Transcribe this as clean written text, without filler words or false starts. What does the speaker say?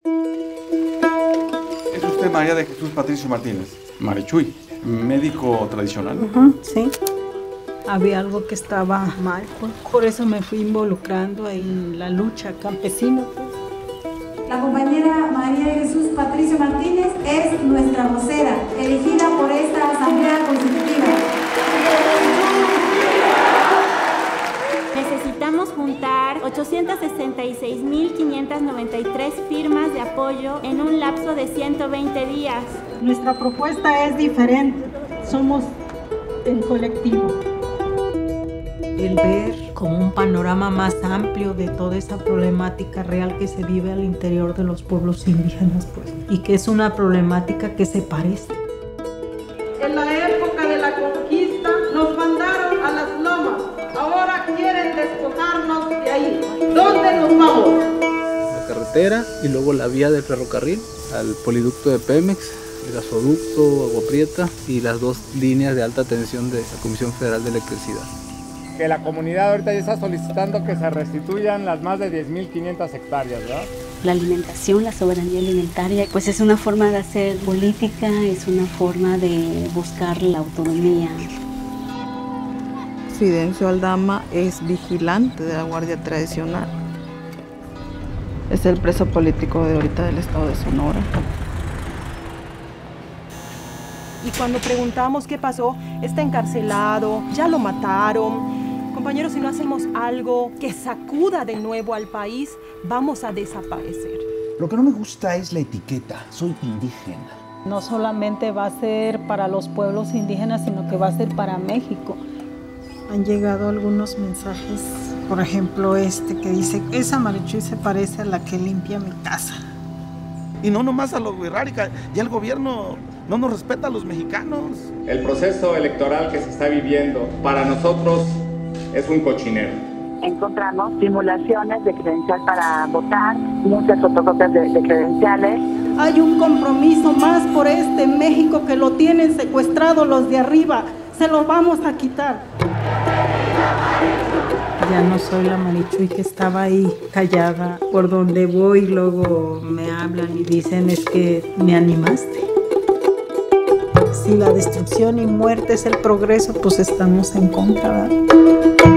Es usted María de Jesús Patricio Martínez, Marichuy, médico tradicional. Sí. Había algo que estaba mal, pues. Por eso me fui involucrando en la lucha campesina. Pues. La compañera María de Jesús Patricio Martínez es nuestra vocera, elegida por esta Asamblea Constitutiva. Necesitamos juntar 866.593 firmas de apoyo en un lapso de 120 días. Nuestra propuesta es diferente, somos en colectivo. El ver como un panorama más amplio de toda esa problemática real que se vive al interior de los pueblos indígenas, pues, y que es una problemática que se parece. En la época de la conquista nos mandaron a las lomas, ahora quieren despojarnos de ahí. ¿Dónde nos vamos? La carretera y luego la vía del ferrocarril al poliducto de Pemex, el gasoducto Agua Prieta y las dos líneas de alta tensión de la Comisión Federal de Electricidad. Que la comunidad ahorita ya está solicitando que se restituyan las más de 10.500 hectáreas, ¿verdad? La alimentación, la soberanía alimentaria, pues es una forma de hacer política, es una forma de buscar la autonomía. Fidencio Aldama es vigilante de la Guardia Tradicional. Es el preso político de ahorita del estado de Sonora. Y cuando preguntamos qué pasó, está encarcelado, ya lo mataron. Compañeros, si no hacemos algo que sacuda de nuevo al país, vamos a desaparecer. Lo que no me gusta es la etiqueta, soy indígena. No solamente va a ser para los pueblos indígenas, sino que va a ser para México. Han llegado algunos mensajes, por ejemplo que dice, esa Marichuy se parece a la que limpia mi casa. Y no nomás a los Wixárika, ya el gobierno no nos respeta a los mexicanos. El proceso electoral que se está viviendo para nosotros es un cochinero. Encontramos simulaciones de credencial para votar, muchas fotocopias de credenciales. Hay un compromiso más por este México que lo tienen secuestrado los de arriba. Se lo vamos a quitar. Ya no soy la Marichuy que estaba ahí callada. Por donde voy luego me hablan y dicen es que me animaste. Si la destrucción y muerte es el progreso, pues estamos en contra, ¿verdad?